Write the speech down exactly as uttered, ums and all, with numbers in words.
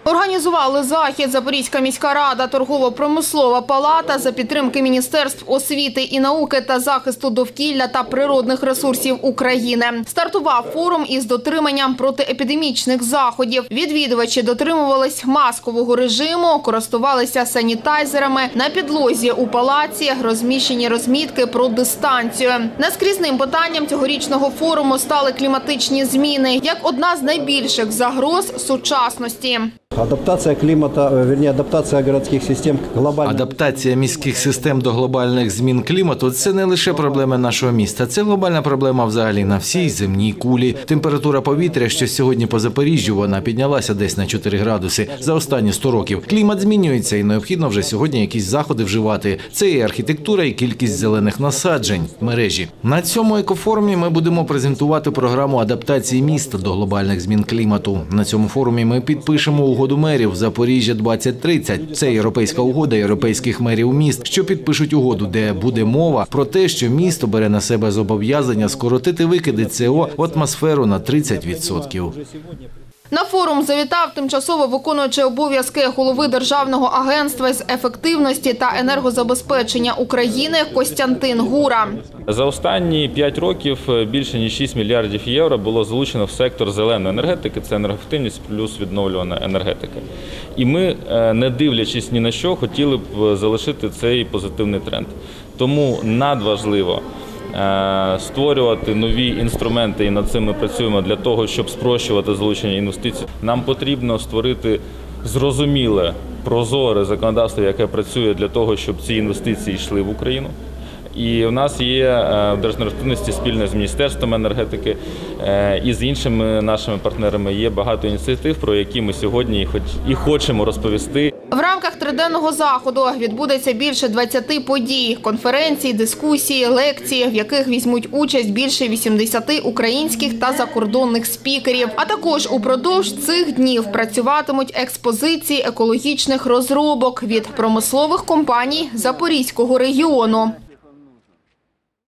Організували захід Запорізька міська рада, торгово-промислова палата за підтримки Міністерств освіти і науки та захисту довкілля та природних ресурсів України. Стартував форум із дотриманням протиепідемічних заходів. Відвідувачі дотримувались маскового режиму, користувалися санітайзерами. На підлозі у палаці розміщені розмітки про дистанцію. Наскрізним питанням цьогорічного форуму стали кліматичні зміни, як одна з найбільших загроз сучасності. Адаптація клімату, вірні, адаптація городських систем глобально. Адаптація міських систем до глобальних змін клімату – це не лише проблема нашого міста, це глобальна проблема взагалі на всій земній кулі. Температура повітря, що сьогодні по Запоріжжю, вона піднялася десь на чотири градуси за останні сто років. Клімат змінюється і необхідно вже сьогодні якісь заходи вживати. Це і архітектура, і кількість зелених насаджень в мережі. На цьому екофорумі ми будемо презентувати програму адаптації міста до глобальних змін клімату. На цьому форумі ми підпишемо угоду мерів Запоріжжя двадцять тридцять. Це європейська угода європейських мерів міст, що підпишуть угоду, де буде мова про те, що місто бере на себе зобов'язання скоротити викиди С О в атмосферу на тридцять відсотків. На форум завітав тимчасово виконуючий обов'язки голови Державного агентства з ефективності та енергозабезпечення України Костянтин Гура. За останні п'ять років більше ніж шість мільярдів євро було залучено в сектор зеленої енергетики, це енергоефективність плюс відновлювана енергетика. І ми, не дивлячись ні на що, хотіли б залишити цей позитивний тренд. Тому надважливо створювати нові інструменти, і над цим ми працюємо для того, щоб спрощувати залучення інвестицій. Нам потрібно створити зрозуміле, прозоре законодавство, яке працює для того, щоб ці інвестиції йшли в Україну. І в нас є в Держенергоефективності спільно з Міністерством енергетики і з іншими нашими партнерами є багато ініціатив, про які ми сьогодні і хочемо розповісти. В рамках триденного заходу відбудеться більше двадцяти подій, конференцій, дискусій, лекцій, в яких візьмуть участь більше вісімдесяти українських та закордонних спікерів. А також упродовж цих днів працюватимуть експозиції екологічних розробок від промислових компаній Запорізького регіону.